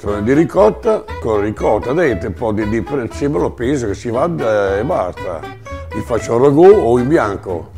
pentole di ricotta con ricotta dentro, un po' di prezzemolo, penso che si vada e basta. Li faccio al ragù o in bianco.